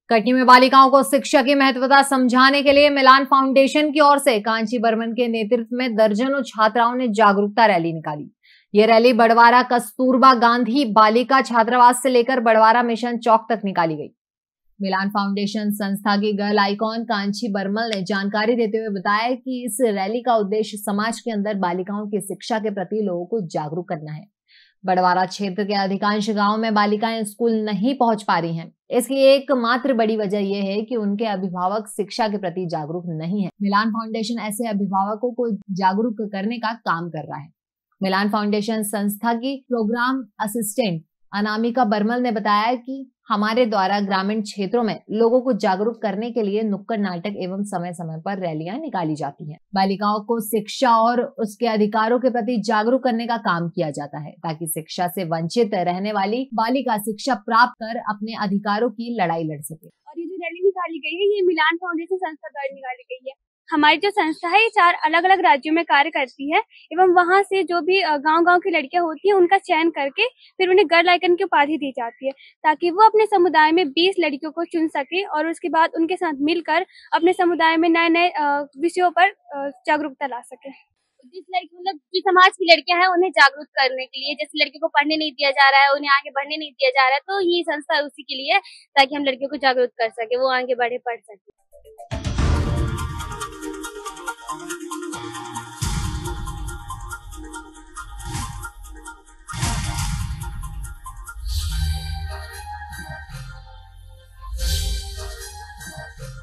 कटनी में बालिकाओं को शिक्षा की महत्वता समझाने के लिए मिलान फाउंडेशन की ओर से कांची बर्मन के नेतृत्व में दर्जनों छात्राओं ने जागरूकता रैली निकाली। ये रैली बड़वारा कस्तूरबा गांधी बालिका छात्रावास से लेकर बड़वारा मिशन चौक तक निकाली गई। मिलान फाउंडेशन संस्था की गर्ल आइकॉन कांची बर्मन ने जानकारी देते हुए बताया कि इस रैली का उद्देश्य समाज के अंदर बालिकाओं की शिक्षा के प्रति लोगों को जागरूक करना है। बड़वारा क्षेत्र के अधिकांश गांव में बालिकाएं स्कूल नहीं पहुंच पा रही हैं। इसकी एकमात्र बड़ी वजह यह है कि उनके अभिभावक शिक्षा के प्रति जागरूक नहीं है। मिलान फाउंडेशन ऐसे अभिभावकों को जागरूक करने का काम कर रहा है। मिलान फाउंडेशन संस्था की प्रोग्राम असिस्टेंट अनामिका बर्मल ने बताया कि हमारे द्वारा ग्रामीण क्षेत्रों में लोगों को जागरूक करने के लिए नुक्कड़ नाटक एवं समय समय पर रैलियां निकाली जाती हैं। बालिकाओं को शिक्षा और उसके अधिकारों के प्रति जागरूक करने का काम किया जाता है ताकि शिक्षा से वंचित रहने वाली बालिका शिक्षा प्राप्त कर अपने अधिकारों की लड़ाई लड़ सके। और ये जो रैली निकाली गई है ये मिलान फाउंडेशन संस्था द्वारा निकाली गई है। हमारी जो संस्था है ये 4 अलग अलग राज्यों में कार्य करती है एवं वहां से जो भी गांव-गांव की लड़कियां होती हैं उनका चयन करके फिर उन्हें गर्ल आइकन की उपाधि दी जाती है ताकि वो अपने समुदाय में 20 लड़कियों को चुन सके और उसके बाद उनके साथ मिलकर अपने समुदाय में नए-नए विषयों पर जागरूकता ला सके। जिस लड़की मतलब जो समाज की लड़कियां हैं उन्हें जागरूक करने के लिए, जैसे लड़कियों को पढ़ने नहीं दिया जा रहा है, उन्हें आगे बढ़ने नहीं दिया जा रहा है, तो ये संस्था उसी के लिए ताकि हम लड़कियों को जागरूक कर सके, वो आगे बढ़े, पढ़ सके।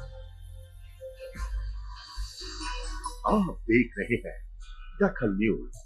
आप देख रहे हैं दखल न्यूज।